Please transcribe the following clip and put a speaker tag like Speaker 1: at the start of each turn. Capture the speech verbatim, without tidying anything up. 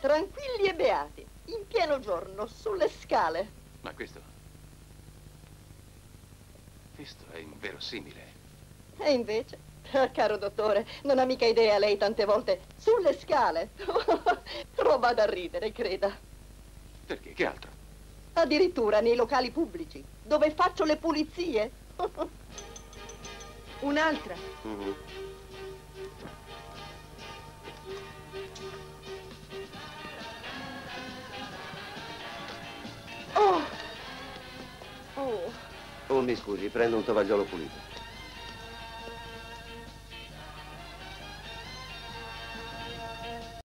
Speaker 1: tranquilli e beati, in pieno giorno, sulle scale.
Speaker 2: Ma questo... questo è inverosimile.
Speaker 1: E invece, caro dottore, non ha mica idea lei tante volte, sulle scale. Roba da ridere, creda.
Speaker 2: Perché? Che altro?
Speaker 1: Addirittura nei locali pubblici, dove faccio le pulizie.
Speaker 3: Un'altra.
Speaker 2: Mm-hmm.
Speaker 1: Oh! Oh!
Speaker 4: Oh, mi scusi, prendo un tovagliolo pulito.